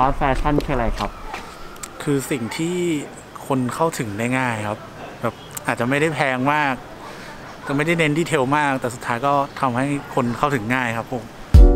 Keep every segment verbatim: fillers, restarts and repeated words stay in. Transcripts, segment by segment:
าสต์แฟชั่นคืออะไรครับคือสิ่งที่คนเข้าถึงได้ง่ายครับแบบอาจจะไม่ได้แพงมากก็ไม่ได้เน้นดีเทลมากแต่สุดท้ายก็ทำให้คนเข้าถึงง่ายครับผม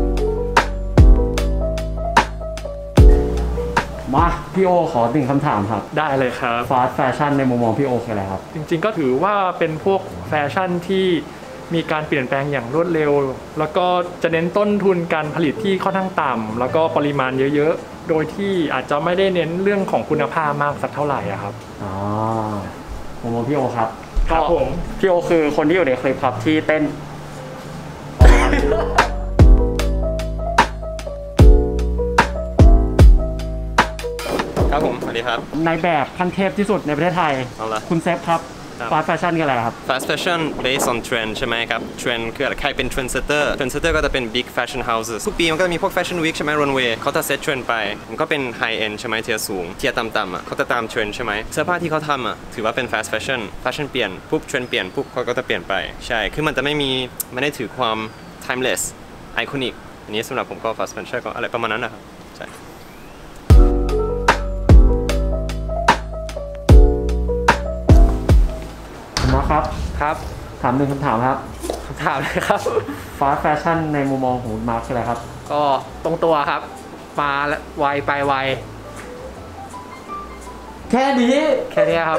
มาพี่โอขอหนึ่งคำถามครับได้เลยครับฟาสต์แฟชั่นในมุมมองพี่โอคืออะไรครับจริงๆก็ถือว่าเป็นพวกแฟชั่นที่มีการเปลี่ยนแปลงอย่างรวดเร็วแล้วก็จะเน้นต้นทุนการผลิตที่ค่อนข้างต่ำแล้วก็ปริมาณเยอะๆโดยที่อาจจะไม่ได้เน้นเรื่องของคุณภาพมากสักเท่าไหร่ครับอ๋อมุมมองพี่โอครับครับผมพี่โอคือคนที่อยู่ในคลิปครับที่เต้นครับผมสวัสดีครับในแบบขั้นเทพที่สุดในประเทศไทยคุณเซฟครับฟาสต์แฟชั่นคืออะไรครับ fast fashion based on trend ใช่ไหมครับ trend คืออะไรใครเป็น trendsetter trendsetter ก็จะเป็น big fashion houses ทุกปีมันก็มีพวก fashion week ใช่ไหม runway เขาจะ set trend ไปมันก็เป็น high end ใช่ไหมเทียร์สูงเทียร์ต่ำๆอ่ะเขาจะตาม trend ใช่ไหมเสื้อผ้าที่เขาทำอ่ะถือว่าเป็น fast fashion fashion เปลี่ยนปุ๊บ trend เปลี่ยนปุ๊บเขาก็จะเปลี่ยนไปใช่คือมันจะไม่มีไม่ได้ถือความ timeless iconic อันนี้สำหรับผมก็ fast fashion ก็อะไรประมาณนั้นนะครับใช่ครับครับถามหนึ่งคำถามครับถามเลยครับฟาสต์แฟชั่นในมุมมองของมาร์คคืออะไรครับก็ตรงตัวครับมาไวไปไวแค่นี้แค่นี้ครับ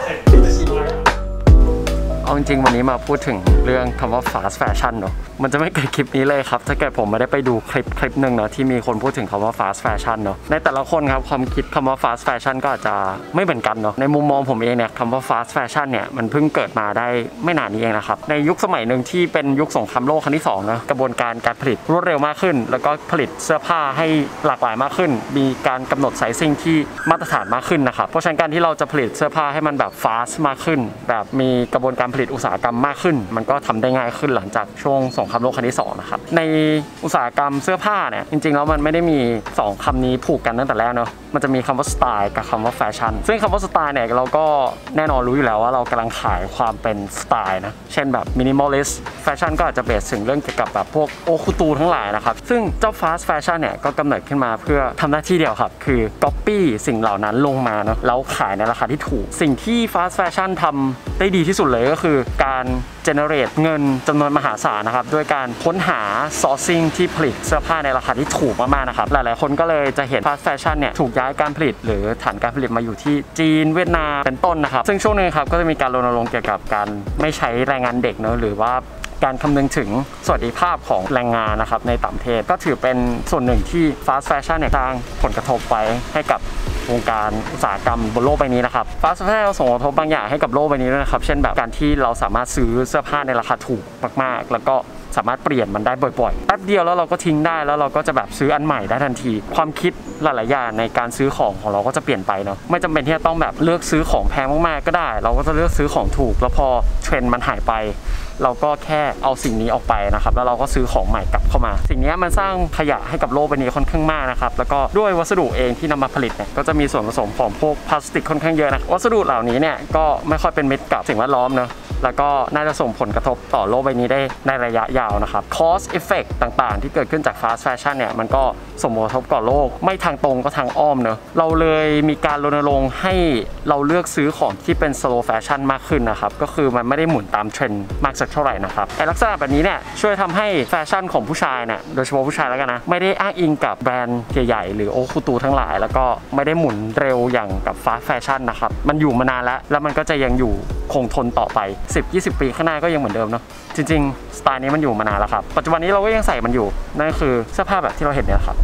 เอาจริงๆวันนี้มาพูดถึงเรื่องคำว่า fast fashion เนาะมันจะไม่เกิดคลิปนี้เลยครับถ้าเกิดผมไม่ได้ไปดูคลิปคลิปหนึ่งเนาะที่มีคนพูดถึงคำว่า fast fashion เนาะในแต่ละคนครับความคิดคำว่า fast fashion ก็อาจจะไม่เหมือนกันเนาะในมุมมองผมเองเนี่ยคำว่า fast fashion เนี่ยมันเพิ่งเกิดมาได้ไม่นานนี้เองนะครับในยุคสมัยหนึ่งที่เป็นยุคสงครามโลกครั้งที่สองนะกระบวนการการผลิตรวดเร็วมากขึ้นแล้วก็ผลิตเสื้อผ้าให้หลากหลายมากขึ้นมีการกำหนดไซซิ่งที่มาตรฐานมากขึ้นนะครับเพราะฉะนั้นการที่เราจะผลิตเสื้อผ้าให้มันแบบ fast มากขึ้นแบบมีกระบวนการผลิตอุตสาหกรรมมากขึ้นมันก็ทำได้ง่ายขึ้นหลังจากช่วงสงครามโลกครั้งที่สองนะครับในอุตสาหกรรมเสื้อผ้าเนี่ยจริงๆแล้วมันไม่ได้มีสองคำนี้ผูกกันตั้งแต่แรกเนาะมันจะมีคำว่าสไตล์กับคำว่าแฟชั่นซึ่งคำว่าสไตล์เนี่ยเราก็แน่นอนรู้อยู่แล้วว่าเรากำลังขายความเป็นสไตล์นะเช่นแบบมินิมอลลิสต์แฟชั่นก็อาจจะเบสถึงเรื่องเกี่ยวกับแบบพวกโอคุตูทั้งหลายนะครับซึ่งเจ้าฟาสต์แฟชั่นเนี่ยก็กำเนิดขึ้นมาเพื่อทำหน้าที่เดียวครับคือก๊อปปี้สิ่งเหล่านั้นลงมาเนาะแล้วขายในราคาที่ถูกสิ่งที่ฟาสต์แฟชั่นทำได้ดีที่สุดเลยก็คือการgenerate เงินจำนวนมหาศาลนะครับด้วยการค้นหา sourcing ที่ผลิตเสื้อผ้าในราคาที่ถูกมากๆนะครับหลายๆคนก็เลยจะเห็น fast fashion เนี่ยถูกย้ายการผลิตหรือฐานการผลิตมาอยู่ที่จีนเวียดนามเป็นต้นนะครับซึ่งช่วงนึงครับก็จะมีการรณรงค์เกี่ยวกับการไม่ใช้แรงงานเด็กเนอะหรือว่าการคำนึงถึงสวัสดิภาพของแรงงานนะครับในต่างประเทศก็ถือเป็นส่วนหนึ่งที่ fast fashion เนี่ยสร้างผลกระทบไปให้กับวงการอุตสาหกรรมบนโลกใบนี้นะครับ fast fashion ส่งผลกระทบบางอย่างให้กับโลกใบนี้ด้วยนะครับเช่นแบบการที่เราสามารถซื้อเสื้อผ้าในราคาถูกมากๆแล้วก็สามารถเปลี่ยนมันได้บ่อยๆแป๊บเดียวแล้วเราก็ทิ้งได้แล้วเราก็จะแบบซื้ออันใหม่ได้ทันทีความคิดหลายๆอย่างในการซื้อของของเราก็จะเปลี่ยนไปเนาะไม่จำเป็นที่จะต้องแบบเลือกซื้อของแพงมากๆก็ได้เราก็จะเลือกซื้อของถูกแล้วพอเทรนด์มันหายไปเราก็แค่เอาสิ่งนี้ออกไปนะครับแล้วเราก็ซื้อของใหม่กลับเข้ามาสิ่งนี้มันสร้างขยะให้กับโลกใบนี้ค่อนข้างมากนะครับแล้วก็ด้วยวัสดุเองที่นำมาผลิตเนี่ยก็จะมีส่วนผสมของพวกพลาสติกค่อนข้างเยอะนะวัสดุเหล่านี้เนี่ยก็ไม่ค่อยเป็นมิตรกับสิ่งแวดล้อมเนาะแล้วก็น่าจะส่งผลกระทบต่อโลกใบนี้ได้ในระยะยาวนะครับ cost effect ต่างๆที่เกิดขึ้นจาก fast fashion เนี่ยมันก็ส่งผลกระทบต่อโลกไม่ทางตรงก็ทางอ้อมเนอะเราเลยมีการรณรงค์ให้เราเลือกซื้อของที่เป็น slow fashion มากขึ้นนะครับก็คือมันไม่ได้หมุนตามเทรนด์มากสักเท่าไหร่นะครับไอ้ลักษณะแบบนี้เนี่ยช่วยทำให้แฟชั่นของผู้ชายเนี่ยโดยเฉพาะผู้ชายแล้วกันนะไม่ได้อ้างอิงกับแบรนด์ใหญ่ๆหรือโอคุตูทั้งหลายแล้วก็ไม่ได้หมุนเร็วอย่างกับ fast fashion นะครับมันอยู่มานานแล้วแล้วมันก็จะยังอยู่คงทนต่อไป สิบยี่สิบ ปีข้างหน้าก็ยังเหมือนเดิมเนาะจริงๆสไตล์นี้มันอยู่มานานแล้วครับปัจจุบันนี้เราก็ยังใส่มันอยู่นั่นก็คือเสื้อผ้าแบบที่เราเห็นเนี่ยครับ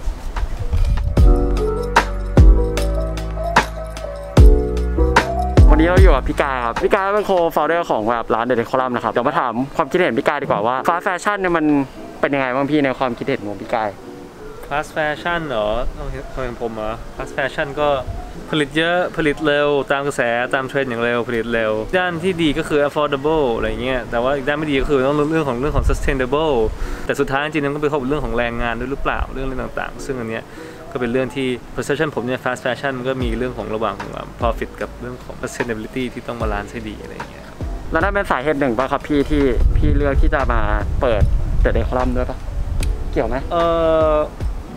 วันนี้เราอยู่กับพี่กายครับพี่กายเป็นโคฟาวเดอร์ของแบบร้านเดอะเดคอลัมนะครับเดี๋ยวมาถามความคิดเห็นพี่กายดีกว่าว่าฟาสต์แฟชั่นเนี่ยมันเป็นยังไงบ้างพี่ในความคิดเห็นของพี่กายฟาสต์แฟชั่นเหรอต้องเห็นผมเหรอฟาสต์แฟชั่นก็ผลิตเยอะผลิตเร็วตามกระแสตามเทรนด์อย่างเร็วผลิตเร็วด้านที่ดีก็คือ affordable อะไรเงี้ยแต่ว่าอีกด้านไม่ดีก็คือต้องเรื่องของเรื่องของ sustainable แต่สุดท้ายจริงๆมันก็ไปเข้ากับเรื่องของแรงงานด้วยหรือเปล่าเรื่องเรื่องต่างๆซึ่งอันเนี้ยก็เป็นเรื่องที่ perception ผมเนี่ย fast fashion มันก็มีเรื่องของระหว่างของ profit กับเรื่องของ sustainability ที่ต้องบาลานซ์ให้ดีอะไรเงี้ยครับแล้วนั่นเป็นสาเหตุหนึ่งป่ะครับพี่ที่พี่เลือกที่จะมาเปิดเดอะเดคอลัมด้วยป่ะเกี่ยวไหมเออ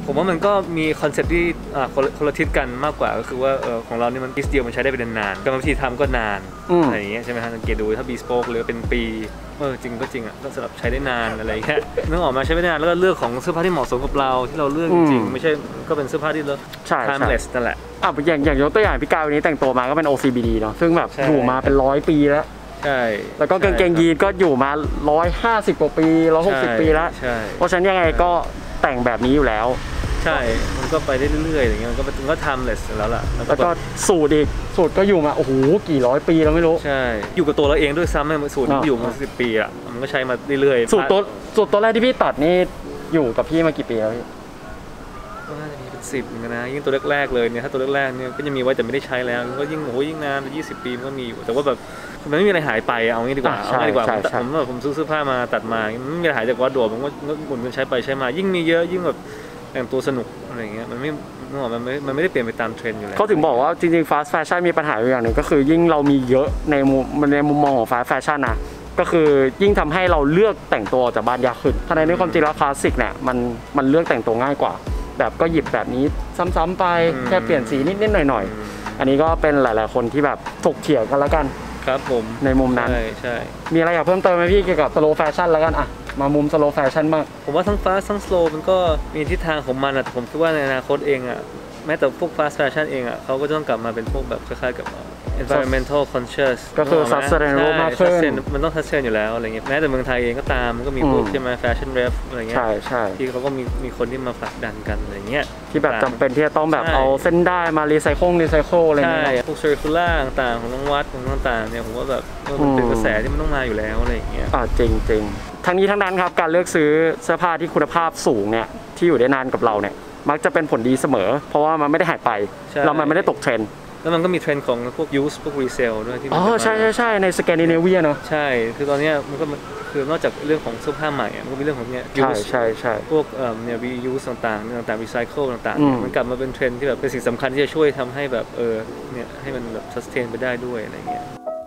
ผมว่ามันก็มีคอนเซ็ปต์ที่อ่าคนคนละทิศกันมากกว่าก็คือว่าเออของเรานี่มันพิสเดียวมันใช้ได้เป็นนานๆกรรมวิธีทำก็นานอะไรอย่างเงี้ยใช่ไหมฮะสังเกตดูถ้าบีสโป๊กหรือเป็นปีเออจริงก็จริงอ่ะก็สำหรับใช้ได้นานอะไรอย่างเงี้ยนึกออกมาใช้ได้นานแล้วก็เลือกของเสื้อผ้าที่เหมาะสมกับเราที่เราเลือกจริงๆไม่ใช่ก็เป็นเสื้อผ้าที่เรา timeless นั่นแหละอ่ะอย่างอย่างยกตัวอย่างพี่กาววันนี้แต่งตัวมาก็เป็น โอ ซี บี ดี เนาะซึ่งแบบอยู่มาเป็นร้อยปีแล้วใช่แล้วก็กางเกงยีนก็อยู่มาหนึ่งร้อยห้าสิบกว่าปีหนึ่งร้อยหกสิบปีแล้วเพราะฉะนั้นยังไงก็แต่งแบบนี้อยู่แล้วใช่มันก็ไปได้เรื่อยๆอย่างเงี้ยมันก็มันก็ timeless แล้วล่ะแล้วก็สูตรอีกสูตรก็อยู่มาโอ้โหกี่ร้อยปีเราไม่รู้ใช่อยู่กับตัวเราเองด้วยซ้ำเนี่ยสูตรอยู่มาสิบปีอ่ะมันก็ใช้มาเรื่อยๆสูตรตัวสูตรตัวแรกที่พี่ตัดนี่อยู่กับพี่มากี่ปีแล้วพี่ก็น่าจะมีเป็นสิบเหมือนกันนะยิ่งตัวแรกๆเลยเนี่ยถ้าตัวแรกๆเนี่ยก็จะมีไว้แต่ไม่ได้ใช้แล้วก็ยิ่งโอ้โหยิ่งนานยี่สิบปีมันก็มีอยู่แต่ว่าแบบมันไม่มีอะไรหายไปเอางี้ดีกว่าเอางี้ดีกว่าผมแบบผมซื้อเสื้อผ้ามาตัดมาไม่มีอะไรหายจากวัดโดดมันก็หมุนกันใช้ไปใช้มายิ่งมีเยอะยิ่งแบบแต่งตัวสนุกอะไรเงี้ยมันไม่มันไม่มันไม่ได้เปลี่ยนไปตามเทรนด์อยู่แล้วเขาถึงบอกว่าจริงๆ fast fashion มีปัญหาอย่างหนึ่งก็คือยิ่งเรามีเยอะในมุมในมุมมองของ fast fashion นะก็คือยิ่งทำให้เราเลือกแต่งตัวจากบ้านยากขึ้นทั้งในความจริงแล้วคลาสสิกเนี่ยมันมันเลือกแต่งตัวง่ายกว่าแบบก็หยิบแบบนี้ซ้ำๆไปแค่เปลี่ยนสีนิดๆหน่อยๆอันนี้ก็เป็นหลายๆคนที่แบบถกเถียงกันแล้วกันครับผมในมุมนั้นใช่ใช่มีอะไรอยากเพิ่มเติมไหมพี่เกี่ยวกับ slow fashion แล้วกันอะมามุม slow fashion มากผมว่าทั้ง fast ทั้ง slow มันก็มีทิศทางของมันอะแต่ผมคิดว่าในอนาคตเองอะแม้แต่พวก fast fashion เองอะเขาก็ต้องกลับมาเป็นพวกแบบคล้ายๆกับ environmental conscious ก็คือ sustainable มากขึ้นมันต้อง sustain อยู่แล้วอะไรเงี้ยแม้แต่เมืองไทยเองก็ตามมันก็มีพวกใช่ไหม fashion ref อะไรเงี้ยใช่ใช่ที่เขาก็มีมีคนที่มาผลักดันกันอะไรเงี้ยที่แบบจำเป็นที่จะต้องแบบเอาเส้นได้มารีไซเคิลรีไซเคิลอะไรเงี้ยพวก circular ต่างๆของน้องวัดของต่างๆเนี่ยผมว่าแบบมันเป็นกระแสที่มันต้องมาอยู่แล้วอะไรเงี้ยอ่าจริงจริงทั้งนี้ทั้งนั้นครับการเลือกซื้อเสื้อผ้าที่คุณภาพสูงเนี่ยที่อยู่ได้นานกับเราเนี่ยมักจะเป็นผลดีเสมอเพราะว่ามันไม่ได้หายไปเรามันไม่ได้ตกเทรนด์แล้วมันก็มีเทรนด์ของพวก use พวก resale ด้วยที่อ๋อใช่ใช่ใช่ในสแกนดิเนเวียเนาะใช่คือตอนนี้มันก็คือนอกจากเรื่องของเสื้อผ้าใหม่มันก็มีเรื่องของเนี่ย use ใช่ใช่พวกเอ่อเนี่ย reuse ต่างๆต่างๆ recycle ต่างๆมันกลับมาเป็นเทรนด์ที่แบบเป็นสิ่งสำคัญที่จะช่วยทำให้แบบเออเนี่ยให้มันแบบ sustain ไปได้ด้วยอะไรเงี้ย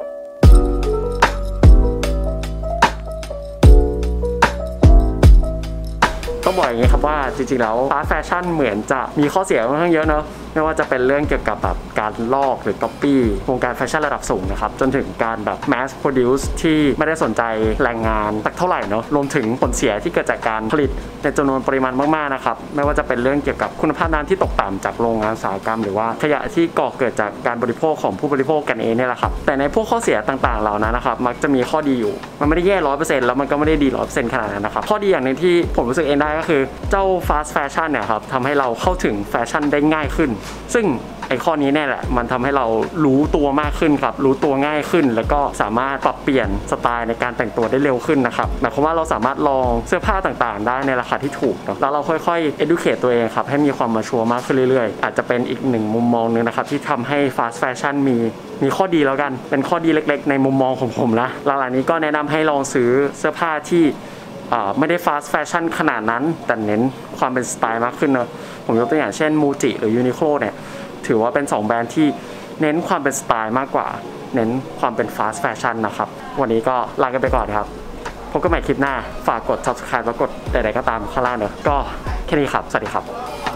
ต้องบอกอย่างนี้ครับว่าจริงๆแล้ว fast fashion เหมือนจะมีข้อเสียค่อนข้างเยอะเนาะไม่ว่าจะเป็นเรื่องเกี่ยวกับแบบการลอกหรือ copy วงการแฟชั่นระดับสูงนะครับจนถึงการแบบ mass produce ที่ไม่ได้สนใจแรงงานสักเท่าไหร่เนาะรวมถึงผลเสียที่เกิดจากการผลิตในจำนวนปริมาณมากๆนะครับไม่ว่าจะเป็นเรื่องเกี่ยวกับคุณภาพน้ำที่ตกต่ำจากโรงงานอุตสาหกรรมหรือว่าขยะที่ก่อเกิดจากการบริโภคของผู้บริโภคกันเองนี่แหละครับแต่ในพวกข้อเสียต่างๆเหล่านั้นนะครับมักจะมีข้อดีอยู่มันไม่ได้แย่ ร้อยเปอร์เซ็นต์ แล้วมันก็ไม่ได้ดี ร้อยเปอร์เซ็นต์ ขนาดนั้นนะครับข้อดีอย่างนึงที่ผมรู้สึกเองได้ก็คือเจ้า fast fashion เนี่ยครับทำให้เราเข้าถึงแฟชั่นได้ง่ายขึ้นซึ่งไอ้ข้อนี้แน่แหละมันทำให้เรารู้ตัวมากขึ้นครับรู้ตัวง่ายขึ้นแล้วก็สามารถปรับเปลี่ยนสไตล์ในการแต่งตัวได้เร็วขึ้นนะครับหมายความว่าเราสามารถลองเสื้อผ้าต่างๆได้ในราคาที่ถูกแล้วเราค่อยๆ educate ตัวเองครับให้มีความมาชัวร์มากขึ้นเรื่อยๆอาจจะเป็นอีกหนึ่งมุมมองนึงนะครับที่ทำให้ fast fashion มีมีข้อดีแล้วกันเป็นข้อดีเล็กๆในมุมมองของผมนะหลังๆนี้ก็แนะนำให้ลองซื้อเสื้อผ้าที่ไม่ได้ fast fashion ขนาดนั้นแต่เน้นความเป็นสไตล์มากขึ้นเนอะผมยกตัวอย่างเช่น มูจิ หรือ ยูนิโคล เนี่ยถือว่าเป็นสองแบรนด์ที่เน้นความเป็นสไตล์มากกว่าเน้นความเป็น fast fashion นะครับวันนี้ก็ลากันไปก่อนครับพบกันใหม่คลิปหน้าฝากกด subscribe แล้วกดใดๆก็ตามข้างล่างเนอะก็แค่นี้ครับสวัสดีครับ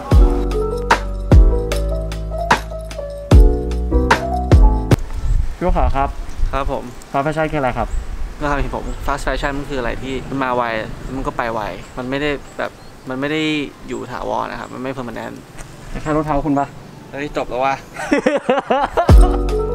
พี่ขอครับครับผม fast fashion คืออะไรครับนะครับผม fast fashion มันคืออะไรที่มันมาไวมันก็ไปไวมันไม่ได้แบบมันไม่ได้อยู่ถาวรนะครับมันไม่ permanent แค่รองเท้าคุณปะเฮ้ยจบแล้วว่ะ